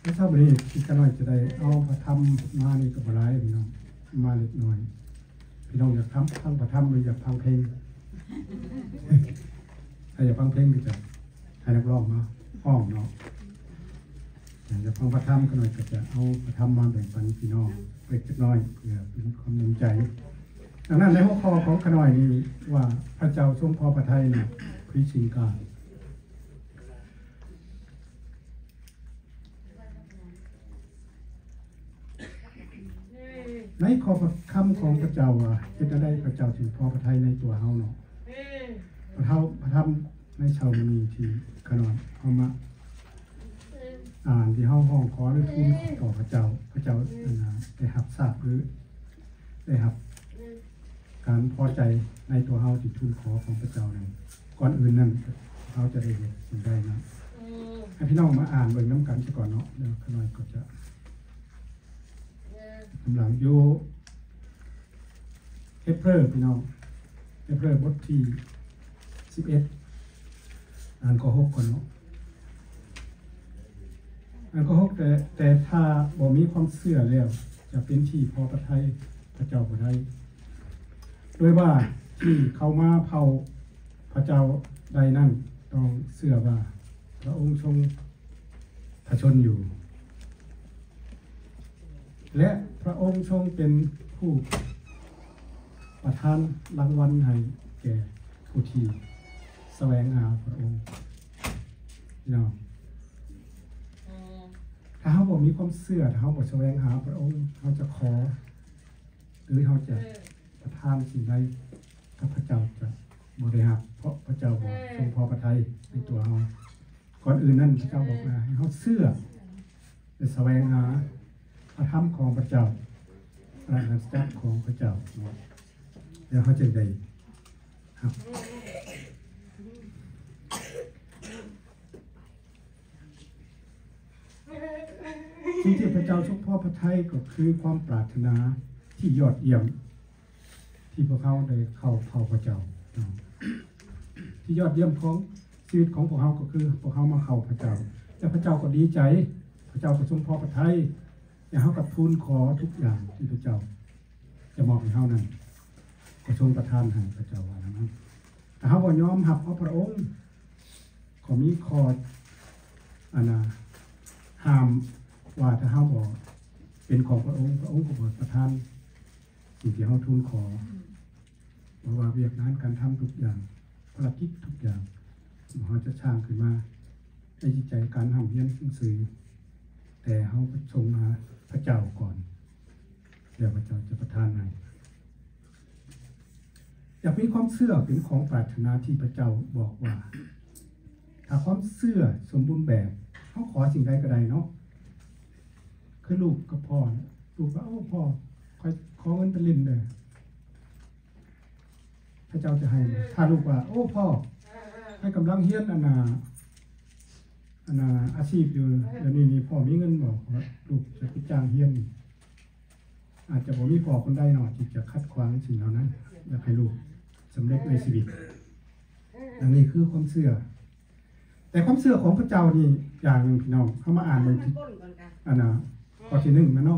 ถ้าชอบนี้พี่กันหน่อยจะได้เอาประทำมานี่กับอะไรพี่น้องมาเล็กน้อยพี่น้องอยากทำฟังประทำหรืออยากฟังเพลงถ้าอยากฟังเพลงก็จะให้นักร้องมาห้องเนาะอยากฟังประทำกันหน่อยก็จะเอาประทำมาแบ่งปันพี่น้องเล็กน้อยเพื่อเป็นความภูมิใจดังนั้นในหัวข้อของขน่อยนี้ว่าพระเจ้าทรงพอพระทัยนะพริชิงกาในข้อคำของพระเจ้าจะได้พระเจ้าถึงพอพระทัยในตัวเฮาเนาะพระธรรมในชาวมณีที่ขน่อยเอามาอ่านที่เฮาห้องขอหรือทูลต่อพระเจ้าได้รับทราบหรือได้รับการพอใจในตัวเฮาที่ทูลขอของพระเจ้านั้นก่อนอื่นนั้นเขาจะได้เห็นสิ่งใดนะให้พี่น้องมาอ่านเบิ่งน้ำกันซะก่อนเนาะเดี๋ยวขน่อยก็จะกำลังโยเฮบเรอพี่น้องเฮบเรอบทที่11อ่านข้อ6ก่อนเนาะอ่านข้อ6แต่ถ้าบ่มีความเชื่อแล้วจะเป็นที่พอพระทัยพระเจ้าบ่ได้โดยว่าที่เขามาเผาพระเจ้าใดนั่นต้องเชื่อว่าพระองค์ทรงพระชนอยู่และพระองค์ทรงเป็นผู้ประทานรางวัลให้แก่ผู้ที่แสวงหาพระองค์เนาะถ้าเขาบอกมีความเชื่อถ้าเขาบอกแสวงหาพระองค์เขาจะขอหรือเขาจะประทานสิ่งใดถ้าพระเจ้าจะบริหารเพราะพระเจ้าบอกทรงพอพระทัยในตัวเขาก่อนอื่นนั่นพระเจ้าบอกให้เขาเชื่อและแสวงหาพระธรรมของพระเจ้าพระราชจักรของพระเจ้าแล้วเขาจะได้ครับสิ่งที่พระเจ้าทรงพอพระทัยก็คือความปรารถนาที่ยอดเยี่ยมที่พวกเขาได้เข้าเฝ้าพระเจ้าที่ยอดเยี่ยมของชีวิตของพวกเขาก็คือพวกเขามาเข้าพระเจ้าและพระเจ้าก็ดีใจพระเจ้าก็ทรงพอพระทัยอย่าเขากับทูลขอทุกอย่างที่พระเจ้าจะมอบให้เขานั้นก็ทรงประทานให้พระเจ้าว่านั้นแต่เขาบ่ยอมรับเอาพระองค์ขอมีคอห้ามว่าถ้าเขาบอกเป็นของพระองค์ก็บอกประทานสิ่งที่เขาทูลขอว่าเวียกงานการทำทุกอย่างภารกิจทุกอย่างเขาจะช่างขึ้นมาให้จิตใจการทำเพียรสื่อแต่เขาทรงมาพระเจ้าก่อนเดี๋ยวพระเจ้าจะประทานให้อยากมีความเชื่อเป็นของปรารถนาที่พระเจ้าบอกว่าถ้าความเชื่อสมบูรณ์แบบเขาขอสิ่งใดก็ได้เนาะคือลูกกับพ่อลูกว่าพ่อขอเงินเป็นลิ้นเลยพระเจ้าจะให้ถ้าลูกว่าพ่อให้กำลังเฮียนอาชีพอยู่เดี๋ยวนี้พ่อมีเงินบอกว่าลูกจะไปจ้างเฮียนอาจจะบอกมีพ่อคนใดหน่อยที่จะคัดขวางสิ่งเหล่านั้นอยากให้ลูกสำเร็จในชีวิตอันนี้คือความเชื่อแต่ความเชื่อของพระเจ้านี่อย่างหนึ่งพี่น้องเข้ามาอ่านเลยที่ข้อที่1มันเนาะ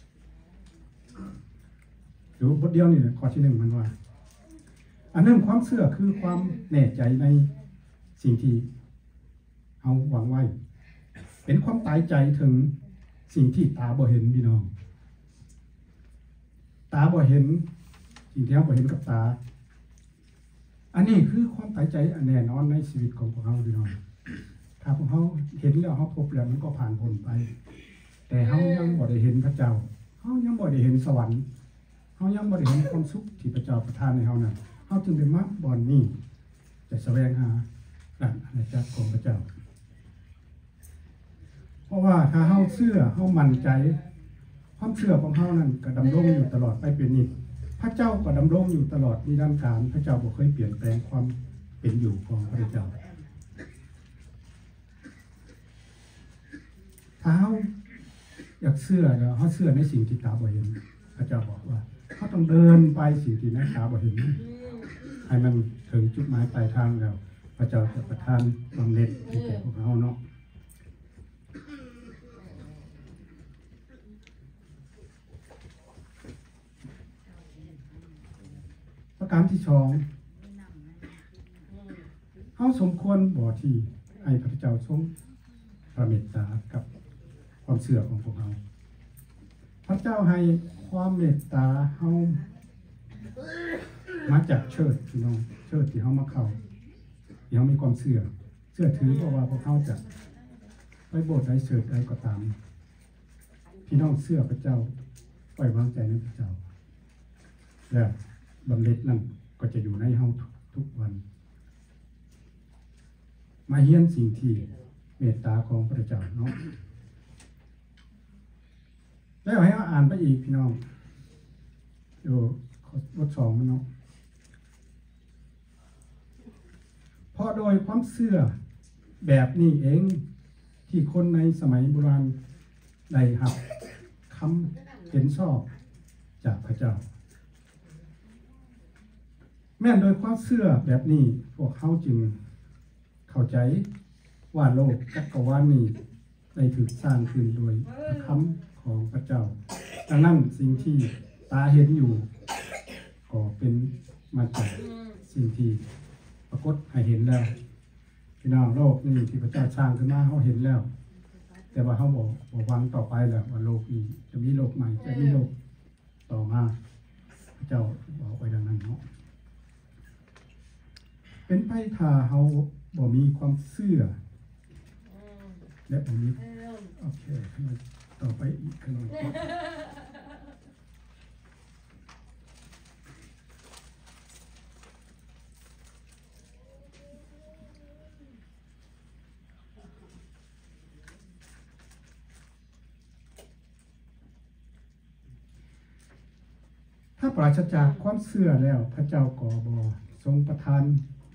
หรือบทเดียวนี่แหละข้อที่1มันว่าอันนั้นความเชื่อคือความแน่ใจในสิ่งที่เอาหวังไว้เป็นความตายใจถึงสิ่งที่ตาบ่เห็นพี่น้องตาบ่เห็นสิ่งที่เราบ่เห็นกับตาอันนี้คือความตายใจอันแน่นอนในชีวิตของพวกเราพี่น้องถ้าพวกเขาเห็นแล้วเขาพบแล้วมันก็ผ่านพ้นไปแต่เขายังบ่ได้เห็นพระเจ้าเขายังบ่ได้เห็นสวรรค์เขายังบ่ได้เห็นความสุขที่พระเจ้าประทานให้เขานั้นเขาจึงได้มาบ่อนนี้จะแสวงหาการอาณาจักรของพระเจ้าเพราะว่าถ้าเขาเชื่อเขามั่นใจความเชื่อของเขานั้นก็ดำรงอยู่ตลอดไปเป็นนิจพระเจ้าก็ดำรงอยู่ตลอดนิรันดร์กาลพระเจ้าบ่เคยเปลี่ยนแปลงความเป็นอยู่ของพระเจ้าถ้าเขาอยากเชื่อแล้วเขาเชื่อในสิ่งที่ตาบ่เห็นพระเจ้าบอกว่าเขาต้องเดินไปสิ่งที่ตาบ่เห็นให้มันถึงจุดหมายปลายทางแล้วพระเจ้าจะประทานบำเหน็จให้แก่พวกเขาเนาะการที่สองเฮาสมควรบ่ที่ให้พระเจ้าทรงพระเมตตากับความเชื่อของพวกเราพระเจ้าให้ความเมตตาเฮามาจากเชิดพี่น้องเชิดที่เฮามาเข้าที่เฮามีความเชื่อถือเพราะว่าพวกเขาจะไปโบสถ์ใดเชิดใดก็ตามพี่น้องเชื่อพระเจ้าปล่อยวางใจในพระเจ้าและบำเหน็จนั้นก็จะอยู่ในเฮาทุกวันมาเฮียนสิ่งที่เมตตาของพระเจ้าเนาะแล้วให้เราอ่านไปอีกพี่น้องดูบท2มันเนาะเพราะโดยความเชื่อแบบนี้เองที่คนในสมัยโบราณได้รับคำเห็นชอบจากพระเจ้าแม้นโดยความเชื่อแบบนี้พวกเขาจึงเข้าใจว่าโลกจักรวาลนี้ได้ถูกสร้างขึ้นโดยพระคำของพระเจ้าดังนั้นสิ่งที่ตาเห็นอยู่ก็เป็นมาจากสิ่งที่ปรากฏให้เห็นแล้วพี่น้องโลกนี้ที่พระเจ้าสร้างขึ้นมาเขาเห็นแล้วแต่ว่าเขาบอกวางต่อไปแล้วว่าโลกนี้จะมีโลกใหม่จะมีโลกต่อมาพระเจ้าบอกไว้ดังนั้นเนาะเป็นไปถ้าเขาบ่มีความเชื่อและบ่มีโอเคต่อไปอีกขนมถ้าปราศจากความเชื่อแล้วพระเจ้าก็บ่ทรงประทาน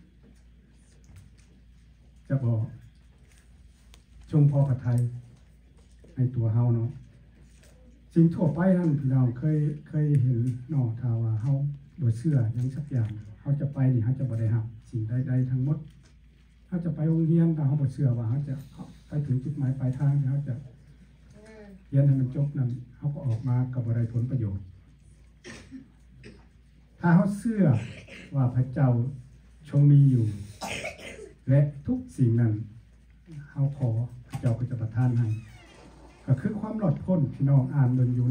จะบอกชงพอพระทัยในตัวเฮาเนาะสิ่งทั่วไปนั่นพี่น้องเคยเห็นเนาะถ้าว่าเฮาบ่เชื่อหยังสักอย่างเฮาจะไปนี่เฮาจะบ่ได้รับสิ่งใดๆทั้งหมดเฮาจะไปโรงเรียนถ้าเฮาบ่เชื่อว่าเฮาจะไปถึงจุดหมายปลายทางเฮาจะเรียนให้มันจบนั้นเฮาก็ออกมาก็บ่ได้ผลประโยชน์ถ้าเฮาเชื่อว่าพระเจ้าทรงมีอยู่และทุกสิ่งนั้นเฮาขอพระเจ้าก็จะประทานให้ก็คือความหลอดพ้นพี่น้องอ่านเบิ่งอยู่ใน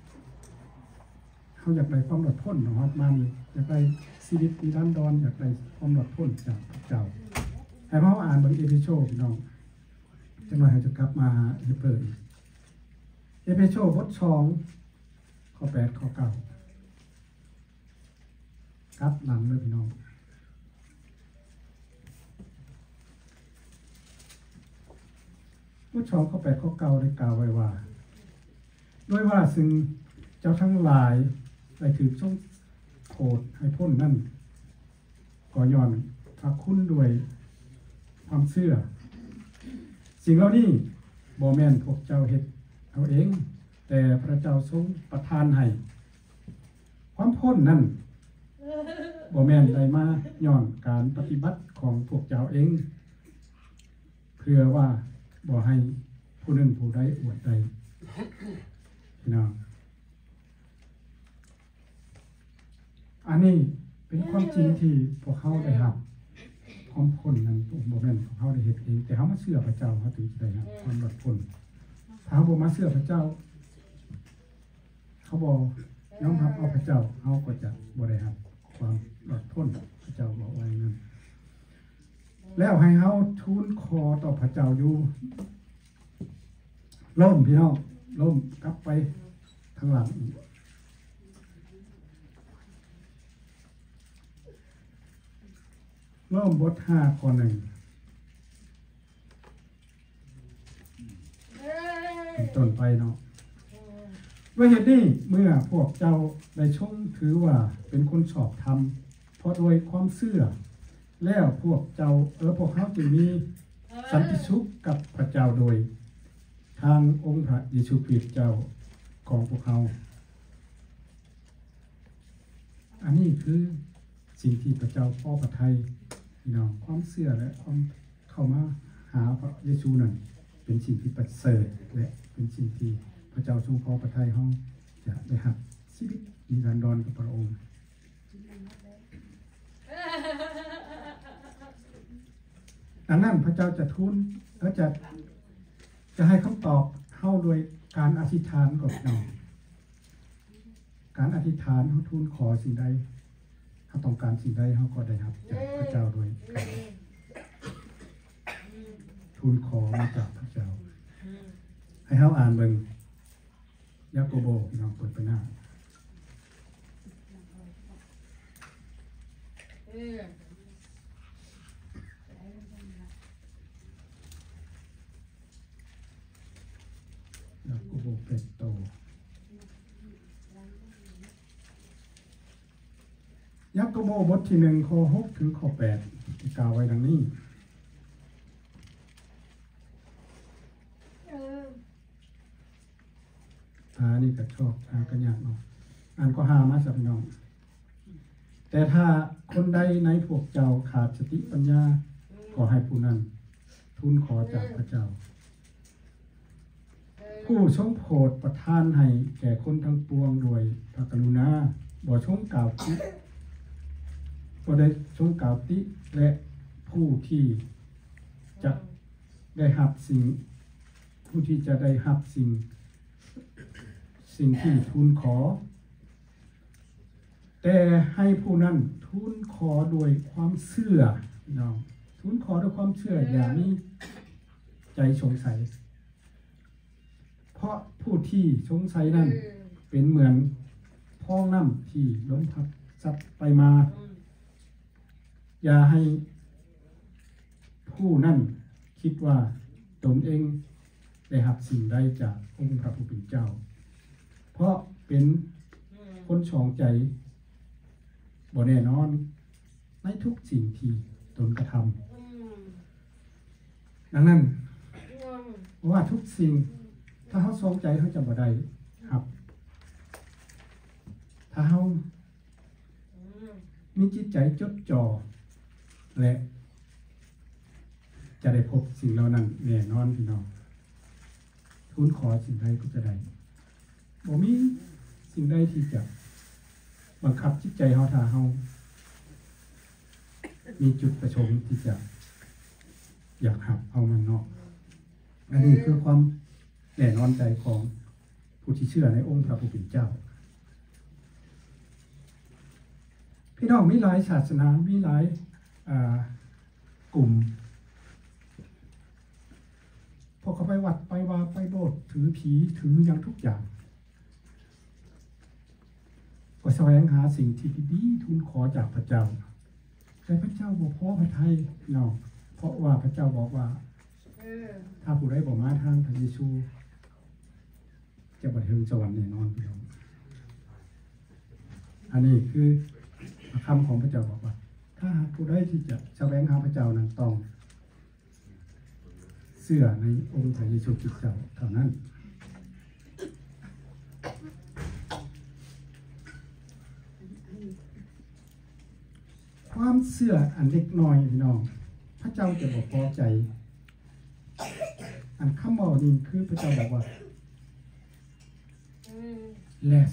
เฮาอยากได้ความหลอดพ้นเนาะครับมันอยากได้ชีวิตนิรันดรอยากได้ความหลอดพ้นจากพระเจ้าให้เฮาอ่านเบิ่งเอเฟโซพี่น้องจังหวะเฮาจะกลับมาเฮเปิดเอเฟโซบท2ข้อ8ข้อ9กลับหลังเลยพี่น้องบท2ข้อ8ข้อ9ได้กล่าวไว้ว่าด้วยว่าซึ่งเจ้าทั้งหลายได้ถือทรงโทษให้พ้นนั่นก็ย้อนพระคุณด้วยความเชื่อสิ่งเหล่านี้บ่แม่นพวกเจ้าเฮ็ดเอาเองแต่พระเจ้าทรงประทานให้ความพ้นนั่นบ่แม่นได้มาย้อนการปฏิบัติของพวกเจ้าเองเพื่อว่าบ่ให้ผู้หนึ่งผู้ใดอวดใดพี่น้องอันนี้เป็นความจริงที่พวกเขาได้รับความพ้นนั้นบ่แม่นพวกเขาได้เฮ็ดเองแต่เขามาเชื่อพระเจ้าเขาถึงจะได้รับความหลุดพ้นถ้าเขาบ่มาเชื่อพระเจ้าเขาบ่ยอมรับเอาพระเจ้าเขาก็จะบ่ได้รับความหลุดพ้นพระเจ้าบอกไว้นั้นแล้วให้เขาทูลคอต่อพระเจ้าอยู่ล่มพี่น้องล่มกลับไปทางหลังอีกล่มบท5ข้อ1เป็นต้นไปเนาะด้วยเหตุนี้เมื่อพวกเจ้าได้ชมถือว่าเป็นคนชอบธรรมเพราะโดยความเชื่อแล้วพวกเจ้าพวกเขาจึงมีสันติสุขกับพระเจ้าโดยทางองค์พระเยซูคริสต์เจ้าของพวกเขาอันนี้คือสิ่งที่พระเจ้าพอพระทัยพี่น้องความเชื่อและความเข้ามาหาพระเยซูนั้นเป็นสิ่งที่ประเสริฐและเป็นสิ่งที่พระเจ้าทรงพอพระทัยเขาจะได้รับชีวิตนิรันดรกับพระองค์ดังนั้นพระเจ้าจะทูลและจะให้คำตอบเฮาโดยการอธิษฐานกับเราการอธิษฐานเฮาทูลขอสิ่งใดเฮาต้องการสิ่งใดเฮาก็ได้รับจากพระเจ้าโดยการทูลขอมาจากพระเจ้าให้เฮาอ่านเบิ่งยากโบพี่น้องเปิดไปหน้ายาโกโบเปโตยากโบ บทที่1ข้อ6ถึงข้อ8ที่กล่าวไว้ดังนี้นี่ก็ชอบกันยากเนาะอ่านก็หามาสับน้องแต่ถ้าคนใดในพวกเจ้าขาดสติปัญญาขอให้ผู้นั้นทูลขอจากพระเจ้าผู้ทรงโปรดประทานให้แก่คนทั้งปวงโดยพระกรุณาบ่ทรงกล่าวติบ่ได้ทรงกล่าวติและผู้ที่จะได้รับสิ่งที่ทูลขอแต่ให้ผู้นั้นทูลขอโดยความเชื่อน้องทูลขอด้วยความเชื่ออย่ามีใจสงสัยเพราะผู้ที่สงสัยนั้นเป็นเหมือนพ้องน้ำที่ลมพัดซัดไปมาอย่าให้ผู้นั้นคิดว่าตนเองได้รับสิ่งใดจากองค์พระผู้เป็นเจ้าเพราะเป็นคนช่องใจบ่แน่นอนในทุกสิ่งที่ตนกระทำดังนั้นว่าทุกสิ่งถ้าเขาช่องใจเขาจะบ่ได้ครับถ้าเขามีจิตใจจดจ่อและจะได้พบสิ่งเหล่านั้นแน่นอนพี่น้องทูลขอสิ่งใดก็จะได้บ่มีสิ่งใดที่จะบังคับจิตใจเฮาถ้าเฮามีจุดประสงค์ที่จะอยากหับเอามันเนาะอันนี้คือความแน่นอนใจของผู้ที่เชื่อในองค์พระผู้เป็นเจ้าพี่น้องมีหลายศาสนามีหลายกลุ่มพอเขาไปวัดไปวาไปโบสถ์ถือผีถืออย่างทุกอย่างก็แสวงหาสิ่งที่ดีๆทูลขอจากพระเจ้าแต่พระเจ้าบอกพอพระทัยเนาะเพราะว่าพระเจ้าบอกว่าถ้าผู้ใดบ่มาทางพระเยซูจะบ่ถึงสวรรค์แน่นอนพี่น้องอันนี้คือคำของพระเจ้าบอกว่าถ้าผู้ใดที่จะแสวงหาพระเจ้านั้นต้องเชื่อในองค์พระเยซูคริสต์เจ้าเท่านั้นความเชื่ออันเล็กน้อยพี่น้องพระเจ้าจะบอกพอใจอันคำบอกนี้คือพระเจ้าบอกว่า less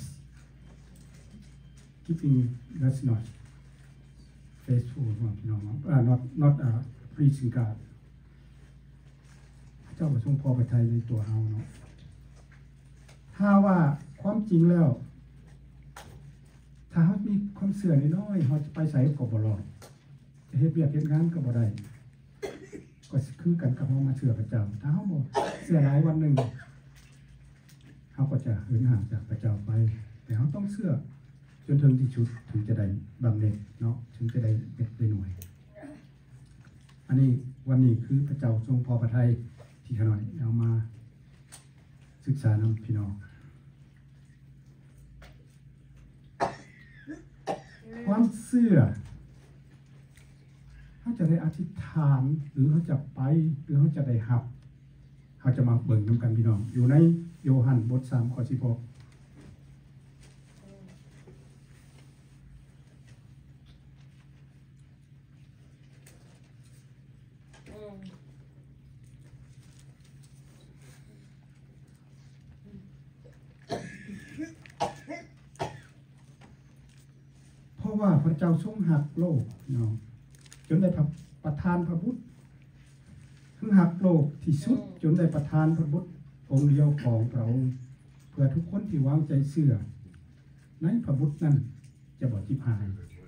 giving that's not faithful พี่น้องnot pleasing God พระเจ้าประสงค์พอพระทัยในตัวเราเนาะถ้าว่าความจริงแล้วถ้าเขามีความเสื่อน้อยเขาจะไปใส่ก็บ่รอดจะเฮ็ดเวียกเฮ็ดงานก็บ่ได้ก็คือกันกับเขามาเชื่อพระเจ้าถ้าเขาบ่เชื่อหลายวันหนึ่งเขาก็จะเหินห่างจากพระเจ้าไปแต่เขาต้องเชื่อจนถึงที่สุดถึงจะได้บำเพ็ญเนาะถึงจะได้เม็ดได้หน่วยอันนี้วันนี้คือพระเจ้าทรงพอพระทัยที่ขน่อยเอามาศึกษานำพี่น้องความเชื่อเขาจะได้อธิษฐานหรือเขาจะไปหรือเขาจะได้หับเขาจะมาเบิ่งนำกันพี่น้องอยู่ในโยฮันบท3ข้อ16เพราะว่าพระเจ้าทรงหักโลกเนาะจนได้ประทานพระบุตรงหักโลกที่สุดจนได้ประทานพระบุตรองค์เดียวของพระองค์เพื่อทุกคนที่วางใจเชื่อในพระบุตรนั้นจะบ่ทิพหาย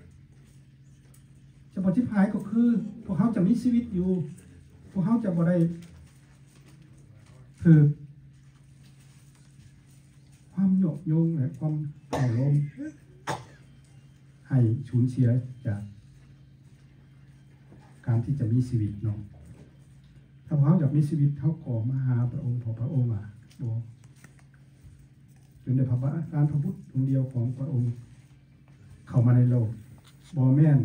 จะบ่ทิพหายก็คือพวกเขาจะมีชีวิตอยู่พวกเขาจะบ่ได้ถือความโยกโยงและความเข่าลมให้สูญเสียจากการที่จะมีชีวิตเนาะถ้าพวกเขาอยากมีชีวิตเขาขอมาหาพระองค์พอพระองค์บอกจนได้พระบาทพระพุทธองค์เดียวของพระองค์เข้ามาในโลกบ่แม่น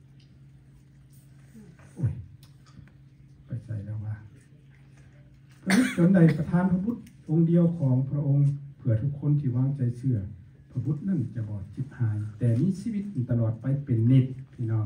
โอ้ยไปใส่แล้วว่าจนได้ประทานพระพุทธองค์เดียวของพระองค์เพื่อทุกคนที่วางใจเชื่อพระพุทธนั่นจะบ่จิบหายแต่มีชีวิตตลอดไปเป็นนิจพี่น้อง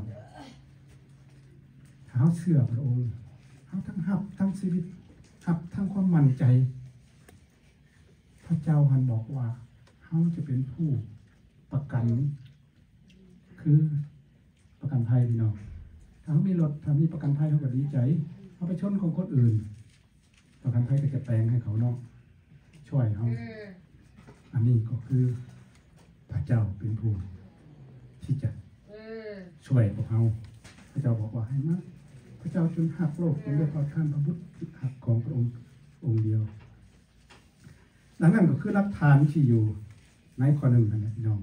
ถ้าเขาเชื่อพระองค์เขาทั้งหับทั้งชีวิตหับทั้งความมั่นใจพระเจ้าหันบอกว่าเขาจะเป็นผู้ประกันคือประกันภัยพี่น้องถ้าเขามีรถถ้ามีประกันภัยเขาก็ดีใจเขาไปชนของคนอื่นประกันภัยก็จะแปลงให้เขาเนาะช่วยเขาอันนี้ก็คือพระเจ้าเป็นผู้ที่จะช่วยพวกเขาพระเจ้าบอกว่าให้มาพระเจ้าจนหักโลกจนได้ประทานพระบุตรหักของพระองค์องค์เดียวดังนั้นก็คือหลักฐานที่อยู่ในข้อหนึ่งนั่นแหละพี่น้อง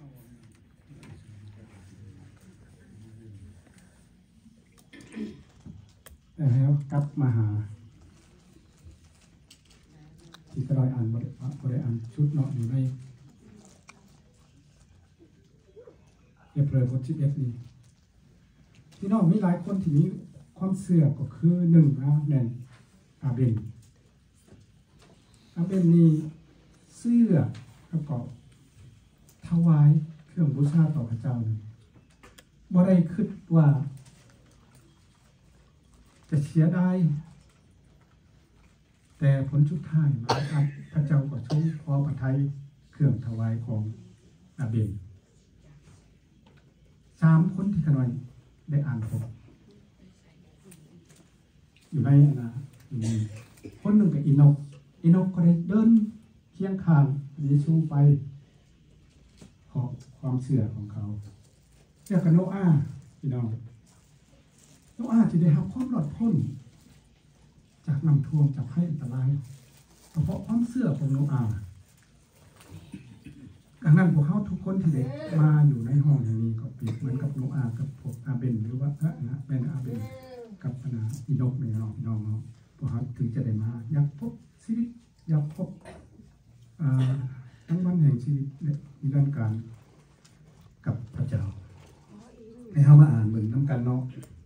แล้วกลับมาหาที่กระไรอ่านบริอ่านชุดเนาะอยู่ในเอเปรบท11นี้พี่น้องมีหลายคนที่มีความเสื่อก็คือหนึ่งนะแม่นอาเบนนี่เสื้อแล้วก็ถวายเครื่องบูชาต่อพระเจ้าเลยบ่ได้คิดว่าจะเสียได้แต่ผลสุดท้ายมาพระเจ้าก็ทรงพอพระทัยเครื่องถวายของอาเบน3 คนที่ขน่อยได้อ่านพบอยู่ในนะคนหนึ่งกับอีนกก็ได้เดินเคียงข้างเยซูไปขอความเชื่อของเขาเชื่อกับโนอาห์พี่น้องโนอาห์ที่ได้รับความรอดพ้นจากน้ำท่วมจากภัยอันตรายเพราะความเชื่อของโนอาห์ดังนั้นพวกเขาทุกคนที่ได้มาอยู่ในห้องอย่างนี้ก็เปรียบเหมือนกับโนอาห์กับพวกอาเบนหรือว่าแม่นอาเบนกับอีนกเนี่ยน้องพวกเขาถึงจะได้มาอยากพบชีวิตอยากพบทั้งวันแห่งชีวิตในด้านการกับพระเจ้าให้เขามาอ่านเหมือนน้ำกันเนาะ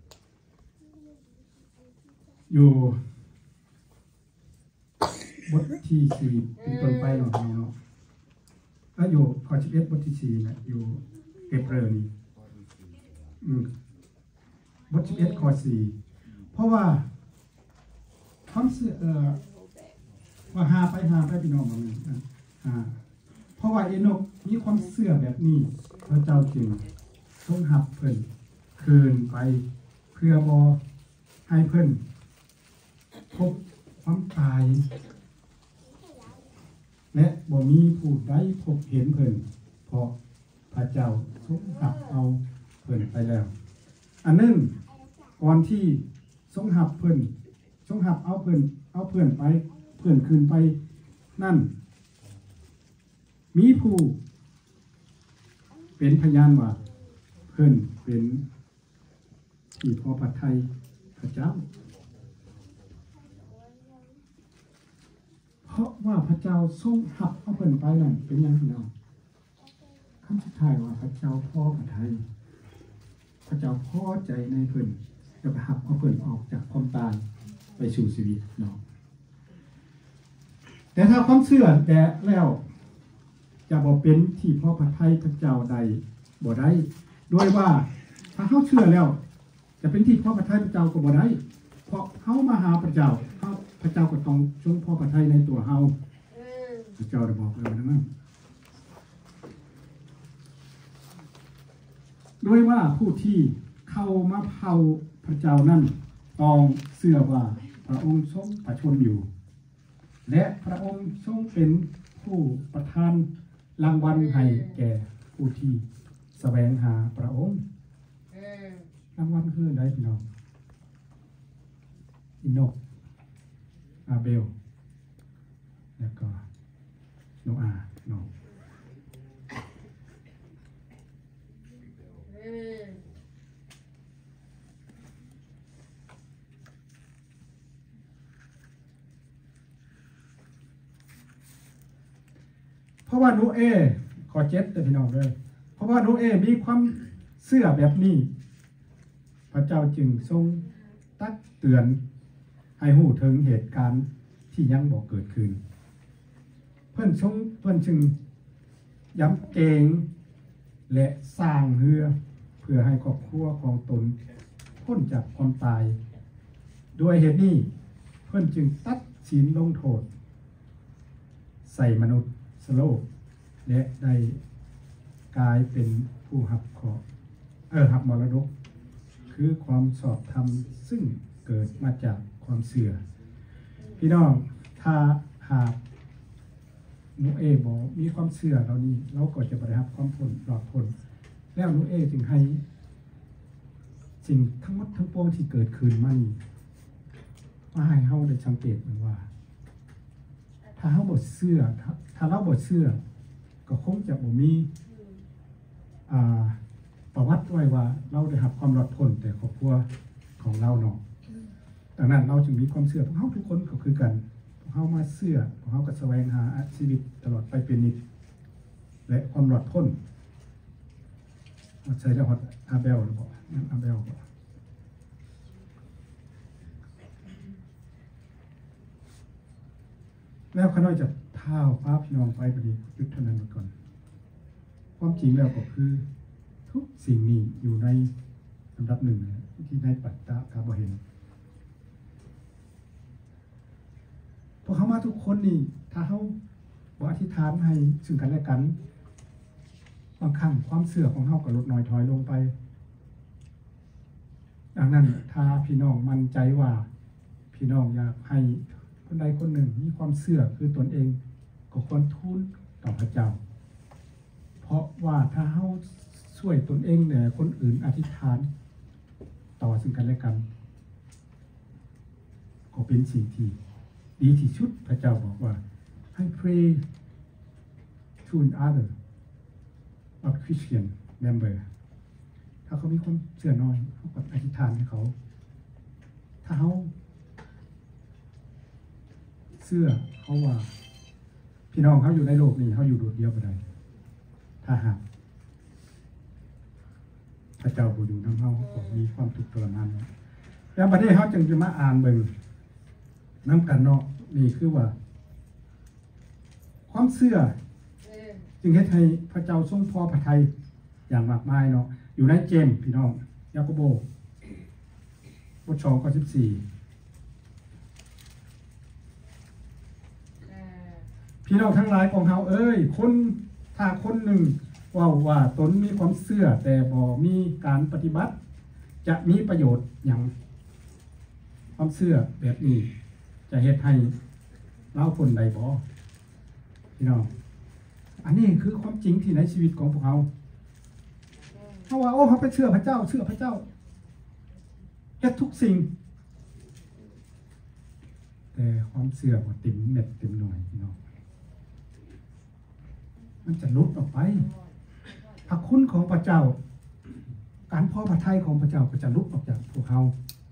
อยู่บทที่4เป็นต้นไปเนาะแล้วอยู่ข้อ11บทที่4นะอยู่เอเปรนี่บท11ข้อ4เพราะว่าความเสื่อว่าหาไปพี่น้องมันเพราะว่าเอนกมีความเสื่อแบบนี้พระเจ้าจึงทรงหับเพิ่นคืนไปเพื่อบ่ให้เพิ่นพบความตายและบ่มีผู้ใดพบเห็นเพิ่นเพราะพระเจ้าทรงหับเอาเพิ่นไปแล้วอันนึงก่อนที่ทรงหับเพิ่นทรงหับเอาเพิ่นไปเพื่อนคืนไปนั่นมีผู้เป็นพยานว่าเพื่อนเป็นที่พอพระทัยพระเจ้าเพราะว่าพระเจ้าทรงหับเอาเพื่อนไปนั่นเป็นอย่างที่เราคำสุดท้ายว่าพระเจ้าพอพระทัยพระเจ้าพอใจในเพื่อนจะไปหับเอาเพื่อนออกจากความตายไปสู่ชีวิตเนาะแต่ถ้าความเชื่อแต่แล้วจะบ่เป็นที่พอพระทัยพระเจ้าใดบ่ได้ด้วยว่าถ้าเขาเชื่อแล้วจะเป็นที่พอพระทัยพระเจ้าก็บ่ได้เพราะเขามาหาพระเจ้าพระเจ้าก็ต้องทรงพอพระทัยในตัวเขาพระเจ้าได้บอกเลยนะด้วยว่าผู้ที่เข้ามาเผาพระเจ้านั้นต้องเชื่อว่าพพระองค์ทรงประชนอยู่และพระองค์ทรงเป็นผู้ประทานรางวัลให้แก่ผู้ที่แสวงหาพระองค์รางวัลคืออะไรพี่น้องอินโนอาเบลแล้วก็โนอาเนาะเพราะว่าโนเอขอเจ็ดแต่พี่น้องเลยเพราะว่าโนเอมีความเชื่อแบบนี้พระเจ้าจึงทรงตักเตือนให้หูถึงเหตุการณ์ที่ยังบ่เกิดขึ้นเพิ่นจึงย้ำเกงและสร้างเรือเพื่อให้ครอบครัวของตนพ้นจากความตายด้วยเหตุนี้เพิ่นจึงตัดสินลงโทษใส่มนุษย์สโลกและได้กลายเป็นผู้หับมรดกคือความสอบธรรมซึ่งเกิดมาจากความเสื่อพี่น้องถ้าหากโนเอบอกมีความเสื่อเหล่านี้เราก็จะได้รับความผลปลอดพ้นแล้วโนเอจึงให้สิ่งทั้งหมดทั้งปวงที่เกิดขึ้นมาให้เฮาได้สังเกตมันว่าถ้าเฮาบ่เชื่อถ้าเราบ่เชื่อก็คงจะบ่มีประวัติไว้ว่าเราได้รับความรอดพ้นแต่ครอบครัวของเราเนาะดังนั้นเราจึงมีความเชื่อพวกเฮาทุกคนก็คือกันพวกเฮามาเชื่อพวกเฮาก็แสวงหาชีวิตตลอดไปเป็นนิจและความรอดพ้นใช้ได้ฮอดอาเบลหรือเปล่าอาเบลบ่แล้วข้าน้อยจะเท้าพาพี่น้องไปพอดียุทธนั้นก่อนความจริงแล้วก็คือทุกสิ่งนี้อยู่ในอันดับหนึ่งที่ในปัตตะกาบเห็นพวกเขามาทุกคนนี่ถ้าเขาบอกอธิษฐานให้ซึ่งกันและกันบางครั้งความเสื่อของเขาก็ลดน้อยถอยลงไปดังนั้นถ้าพี่น้องมั่นใจว่าพี่น้องอยากให้คนใดคนหนึ่งมีความเสื่อคือตนเองก็ควรทูลต่อพระเจ้าเพราะว่าถ้าเขาช่วยตนเองเนี่ยคนอื่นอธิษฐานต่อซึ่งกันและกันก็เป็นสิ่งที่ดีที่สุดพระเจ้าบอกว่าให้ pray to another not Christian member ถ้าเขามีความเชื่อน้อยเขาก็อธิษฐานให้เขาถ้าเขาเชื่อเขาว่าพี่น้องเขาอยู่ในโลกนี้เขาอยู่โดดเดี่ยวไปได้ถ้าหากพระเจ้าผู้อยู่น้ำเขาก็มีความทุกข์ทรมานแล้วประเทศเขาจึงจะมาอ่านเบิ่งน้ำกันเนาะนี่คือว่าความเชื่อจึงเฮ็ดให้พระเจ้าทรงพอพระทัยอย่างมากมายเนาะอยู่ในเจมส์พี่น้องยากอบบท2 ข้อ 14พี่น้องทั้งหลายของเฮาเอ้ยถ้าคนหนึ่งว่าตนมีความเชื่อแต่บ่มีการปฏิบัติจะมีประโยชน์อย่างความเชื่อแบบนี้จะเฮ็ดให้เราคนใดบ่พี่น้องอันนี้คือความจริงที่ในชีวิตของพวกเราเขาว่าเขาไปเชื่อพระเจ้าเฮ็ดทุกสิ่งแต่ความเชื่อบ่เต็มเม็ดเต็มหน่วยพี่น้องมันจะลุดออกไปพระคุณของพระเจ้าการพอพระทัยของพระเจ้าก็จะลุดออกจากพวกเขา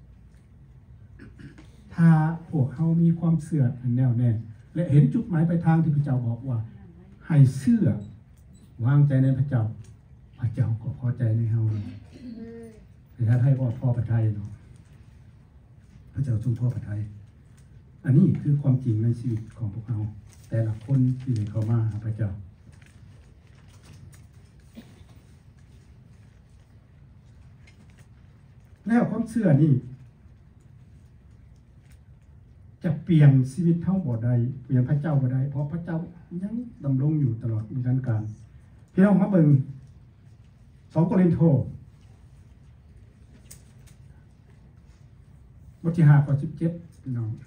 ถ้าพวกเขามีความเชื่อแน่วแน่และเห็นจุดหมายปลายทางที่พระเจ้าบอกว่าให้เชื่อวางใจในพระเจ้าพระเจ้าก็พอใจในเฮาแต่ถ้าให้พอพระทัยเนาะพระเจ้าทรงพอพระทัยอันนี้คือความจริงในชีวิตของพวกเราแต่ละคนที่ได้เข้ามาหาพระเจ้าแล้วความเชื่อนี่จะเปลี่ยนชีวิตเท่าบ่ได้เปลี่ยนพระเจ้าบ่ได้เพราะพระเจ้ายังดำรงอยู่ตลอดนิรันดร์กาลพี่น้องมาเบิ่ง2 โครินธ์บทที่5ข้อ17พี่น้อง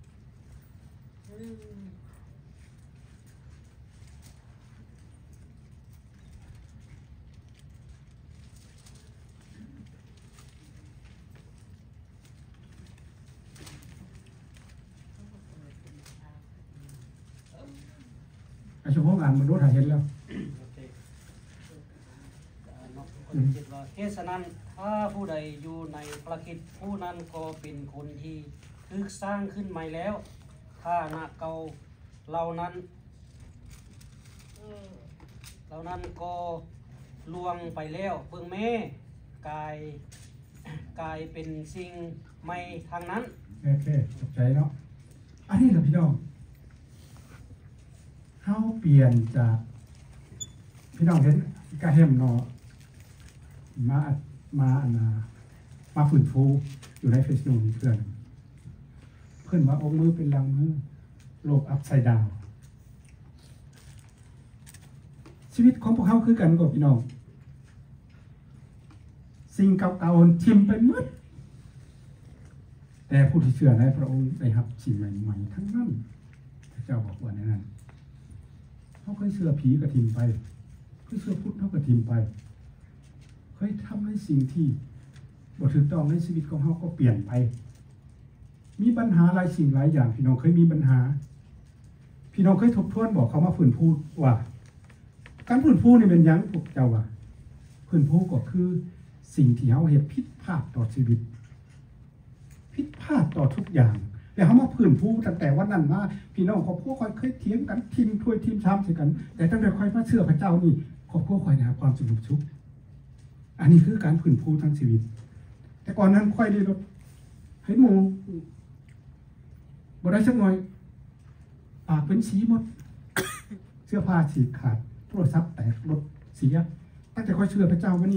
เฉพาะอ่านมันรู้ถ่ายเห็นแล้วเหตุฉะนั้นถ้าผู้ใดอยู่ในพระคริสต์ผู้นั้นก็เป็นคนที่ถูกสร้างขึ้นใหม่แล้วถ้าหน้าเก่าเหล่านั้นก็ล่วงไปแล้วเบิ่งแม่กายเป็นสิ่งใหม่ทางนั้นโอเคตกใจเนาะอันนี้แหละพี่น้องเฮาเปลี่ยนจากพี่น้องเห็นกระเฮมเนาะมาฝืนฟูอยู่ในเฟซบุ๊กเพื่อนว่าองค์มือเป็นลังมือโลกอัพไซด์ดาวชีวิตของพวกเขาคือกันกับพี่น้องสิ่งเก่าๆทิ่มไปหมดแต่ผู้ที่เชื่อในพระองค์ได้รับสิ่งใหม่ๆทั้งนั้นพระเจ้าบอกว่าในนั้นเขาเคยเชื่อผีก็ทิ่มไปเคยเชื่อพุทธเขาก็ทิ่มไปเคยทำในสิ่งที่บ่ถูกต้องในชีวิตของเขาก็เปลี่ยนไปมีปัญหาหลายสิ่งหลายอย่างพี่น้องเคยมีปัญหาพี่น้องเคยทบทวนบอกเขามาฝืนพูดว่าการฝืนพูดนี่เป็นยังพวกเจ้าว่าฝืนพูดก็คือสิ่งที่เขาเห็นผิดพลาดต่อชีวิตผิดพลาดต่อทุกอย่างแล้วเขามาฝืนพูดตั้งแต่วันนั้นมาพี่น้องครอบครัวคอยเคยเถียงกันทีมถ้วยทีมชามใส่กันแต่ตั้งแต่คอยมาเชื่อพระเจ้านี่ครอบครัวคอยนะครับความสนุกสุขอันนี้คือการฝืนพูดทั้งชีวิตแต่ก่อนนั้นค่อยได้รถเห็นหมูบ่ได้สักหน่อยปากเป็นสีหมดเสื้อผ้าฉีกขาดโทรศัพท์แตกรถเสียตั้งแต่ค่อยเชื่อพระเจ้าว่านี่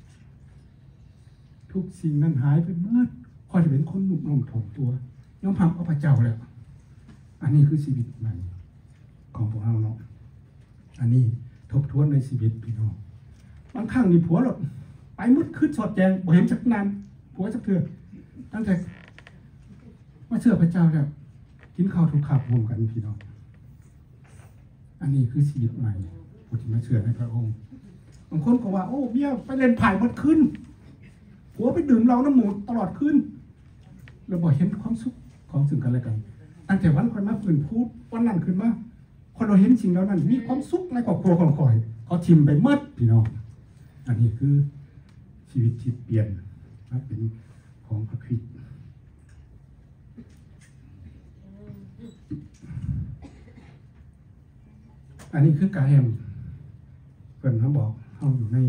ทุกสิ่งนั้นหายไปเมื่อค่อยจะเป็นคนหนุ่มถ่อมตัวยอมรับเอาพระเจ้าแล้วอันนี้คือชีวิตใหม่ของพวกเราเนาะอันนี้ทบทวนในชีวิตพี่น้องบางครั้งนี่ผัวหลดไปมุดขึ้นสอดแจงบ่เห็นจักนานผัวจักเถื่อตั้งแต่มาเชื่อพระเจ้าแล้วกินข้าวทุกขับรวมกันพี่น้องอันนี้คือชีวิตใหม่ผู้ที่มาเชื่อในพระองค์บางคนก็ว่าโอ้เบี้ยไปเล่นไผ่หมดคืนผัวไปดื่มเหล้าน้ำหมูตลอดคืนเราบ่เห็นความสุขของซึ่งกันและกันตั้งแต่วันคอยมาฝืนพูดวันนั้นขึ้นมาคนเราเห็นสิ่งแล้วนั้นมีความสุขในครอบครัวของคอยเขาทิมไปหมดพี่น้องอันนี้คือชีวิตที่เปลี่ยนมาเป็นของพระคริสต์อันนี้คือกายแฮมเพิ่นเขาบอกเขาอยู่ใน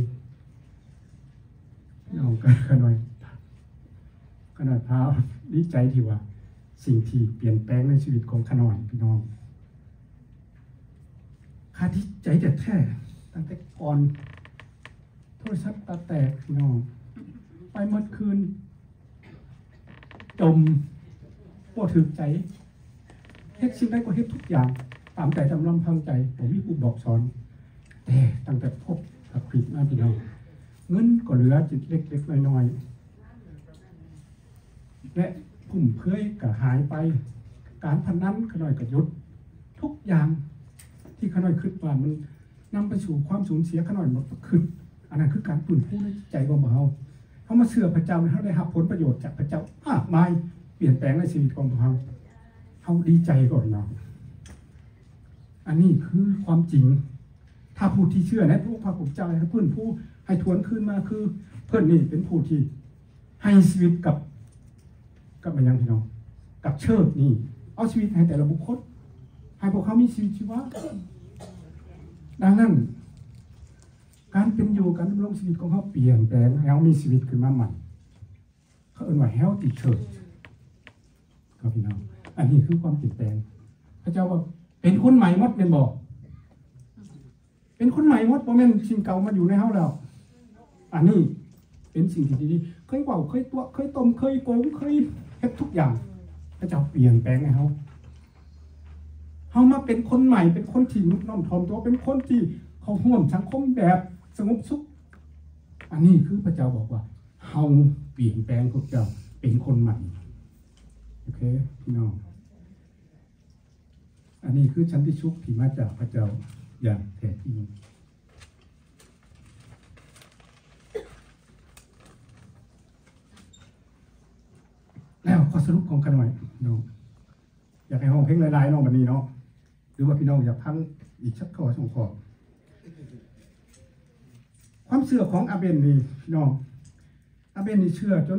เอาขนาดพาดีใจที่ว่าสิ่งที่เปลี่ยนแปลงในชีวิตของขน่อยพี่น้องข้าที่ใจแท้ตั้งแต่ก่อนโทรศัพท์ตาแตกพี่น้องไปเมื่อคืนจมปวดถึกใจเฮ็ดสิ่งใดก็เฮ็ดทุกอย่างตามใจตามลำพังใจผมมีผู้บอกสอนแต่ตั้งแต่พบกับคริสต์มาพี่น้องเงินก็เหลือจิตเล็กๆน้อยๆและพุ่มเพยก็หายไปการพนันขน่อยก็หยุดทุกอย่างที่ขน่อยคิดว่ามันนำไปสู่ความสูญเสียขน่อยหมดขึ้นอันนั้นคือการปุ่นผู้ในใจเบาๆเขามาเชื่อพระเจ้าเขาได้รับผลประโยชน์จากพระเจ้ามากมายเปลี่ยนแปลงในชีวิตของเขาเขาดีใจก่อนเนาะอันนี้คือความจริงถ้าผู้ที่เชื่อในพระพระเจ้าให้เพื่อนผู้ให้ทวนขึ้นมาคือเพื่อนนี่เป็นผู้ที่ให้ชีวิตกับมันยังพี่น้องกับเชิดนี่เอาชีวิตให้แต่ละบุคคลให้พวกเขามีชีวิตชีวะดังนั้นการเป็นอยู่การดำรงชีวิตของเขาเปลี่ยนแปลงให้เขามีชีวิตขึ้นมาใหม่เขาเอ่ยว่า healthy church ครับพี่น้องอันนี้คือความเปลี่ยนแปลงพระเจ้าว่าเป็นคนใหม่หมดเป็นบอกเป็นคนใหม่หมดเพราะแม่นสิ่งเก่ามาอยู่ในเขาแล้วอันนี้เป็นสิ่งที่ดีๆเคยเป่าเคยตัวเคยต้มเคยโกงเคยเฮ็ดทุกอย่างพระเจ้าเปลี่ยนแปลงให้เขามาเป็นคนใหม่เป็นคนที่นุ่มน้อมถ่อมตัวเป็นคนที่เขาห่วงสังคมแบบสงบสุขอันนี้คือพระเจ้าบอกว่าเขาเปลี่ยนแปลงพวกเจ้าเป็นคนใหม่โอเคพี่น้องอันนี้คือสันติสุขที่มาจากพระเจ้าอย่างแท้จริงแล้วข้อสรุปของกันหน่อยน้องอยากให้ห้องเพลงหลายๆน้องวันนี้เนาะหรือว่าพี่น้องอยากพังอีกสักข้อสองข้อความเชื่อของอาเบนนี่พี่น้องอาเบนนี่เชื่อจน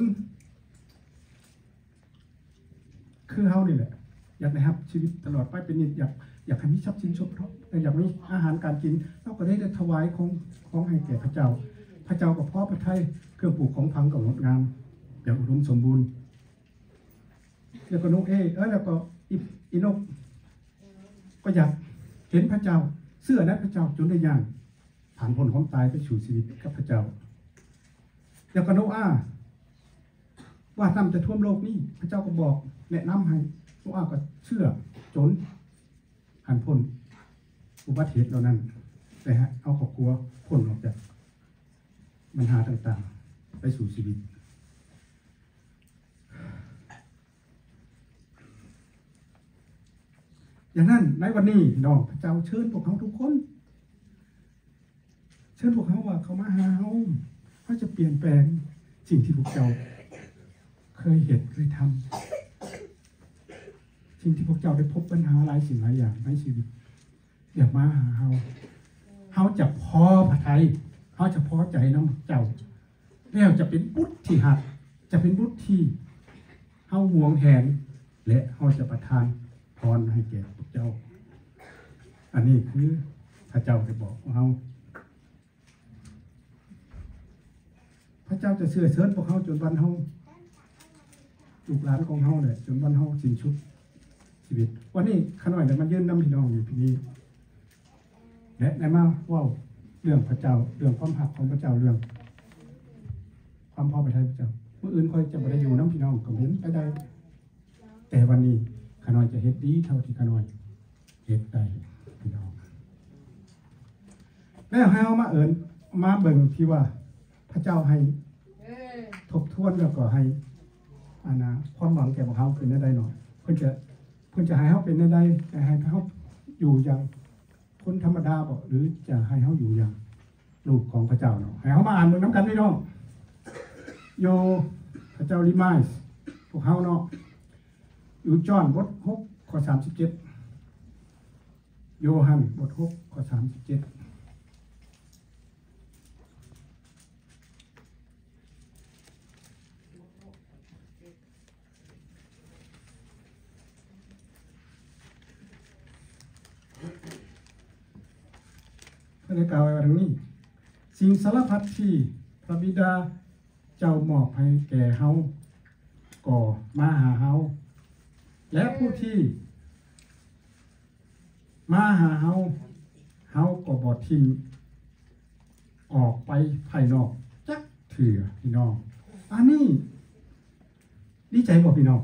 คือเฮานี่แหละอยากได้รับชีวิตตลอดไปเป็นนิจอยากให้มีทรัพย์สินสมทบอยากมีอาหารการกินเราก็ได้ถวายของให้แก่พระเจ้ากับพ่อพระทัยเครื่องปลูกของพังกับงดงามอย่างอุดมสมบูรณ์แล้วก็นกแล้วก็อีนกก็อยากเห็นพระเจ้าเสื้อนั้นพระเจ้าจนได้ย่างผ่านพ้นความตายไปสู่ชีวิตกับพระเจ้าแล้วก็โนอาห์ว่าน้ำจะท่วมโลกนี้พระเจ้าก็บอกแนะนำให้โนอาห์ก็เชื่อจนผ่านพ้นอุบัติเหตุเหล่านั้นแต่เอาครอบครัวพ้นออกจากปัญหาต่างๆไปสู่ชีวิตอย่างนั้นในวันนี้น้องพระเจ้าเชิญพวกเขาทุกคนเชิญพวกเขาว่าเขามาหาเขาจะเปลี่ยนแปลงสิ่งที่พวกเจ้าเคยเห็นเคยทำสิ่งที่พวกเจ้าได้พบปัญหาหลายสิ่งหลายอย่างในชีวิตเดี๋ยวมาหาเขาจะพอพระทัยเขาจะพอใจน้ำเจ้าแล้วจะเป็นบุตรที่หักจะเป็นบุตรที่เขาหวงแหนและเขาจะประทานพรให้แก่พวกเจ้าอันนี้คือพระเจ้าจะบอกเขาพระเจ้าจะเชื่อเชิญพวกเขาจนวันเขาลูกหลานของเขาเนี่ยจนวันเขาสิ้นสุดชีวิตวันนี้ขน่อยแต่มันยื่นน้ำพี่น้องอยู่ที่นี่และในมาว่าเรื่องพระเจ้าเรื่องความหักของพระเจ้าเรื่องความพอพระทัยพระเจ้าเมื่ออื่นคอยจะไม่ได้อยู่น้ำพี่น้องก็เห็นไปได้แต่วันนี้ขน่อยจะเฮ็ดดีเท่าที่ขน่อยเฮ็ดได้พี่น้องแล้วให้เอามามาเบิ่งที่ว่าพระเจ้าให้ทบทวนแล้วก็ให้ความหวังแก่พวกเขาเป็นได้หน่อยเพื่อจะให้เขาเป็นได้ให้เขาอยู่อย่างคนธรรมดาบ่หรือจะให้เขาอยู่อย่างลูกของพระเจ้าเนาะให้เขามาอ่านเบิ่งน้ำกันพี่น้องโยพระเจ้าลิมายพวกเขาเนาะอยู่จอห์นบท6ข้อ37โยฮันบท6ข้อ37พระเจ้ากล่าวไว้ว่าดังนี้สิ่งสารพัดที่พระบิดาเจ้ามอบให้แก่เฮาก็มาหาเฮาและผู้ที่มาหาเฮาก็บ่ทิ้งออกไปภายนอกจักเถื่อพี่น้องอันนี้ดีใจบ่พี่น้อง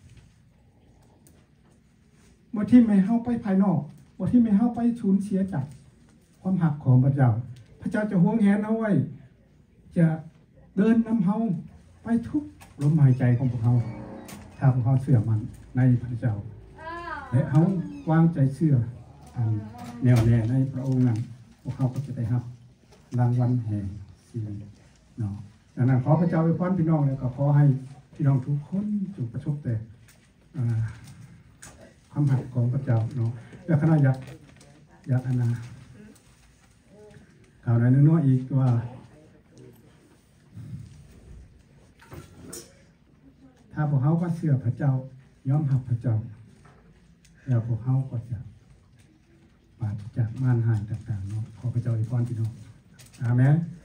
บ่ทิ้งให้เฮาไปภายนอกบ่ทิ้งให้เฮาไปสูญเสียจากความหักของพระเจ้าพระเจ้าจะห่วงแหนเอาไว้จะเดินนำเฮาไปทุกลมหายใจของพวกเขาถ้าพวกเขาเชื่อมันในพระเจ้าและเขาวางใจเชื่อแน่วแน่ในพระองค์นั้นพวกเขาก็จะได้รับรางวัลแห่งชีวิตเนาะดังนั้นขอพระเจ้าอวยพรพี่น้องแล้วก็ขอให้พี่น้องทุกคนจงประสบแต่ความหักของพระเจ้าเนาะและคณะอยากข่าวหน่อยนึงเนาะอีกว่าถ้าพวกเขาก็เชื่อพระเจ้ายอมรับพระเจ้าแล้วพวกเขาก็จะปราศจากมารหายต่างๆเนาะขอพระเจ้าอวยพรพี่น้องอาเมน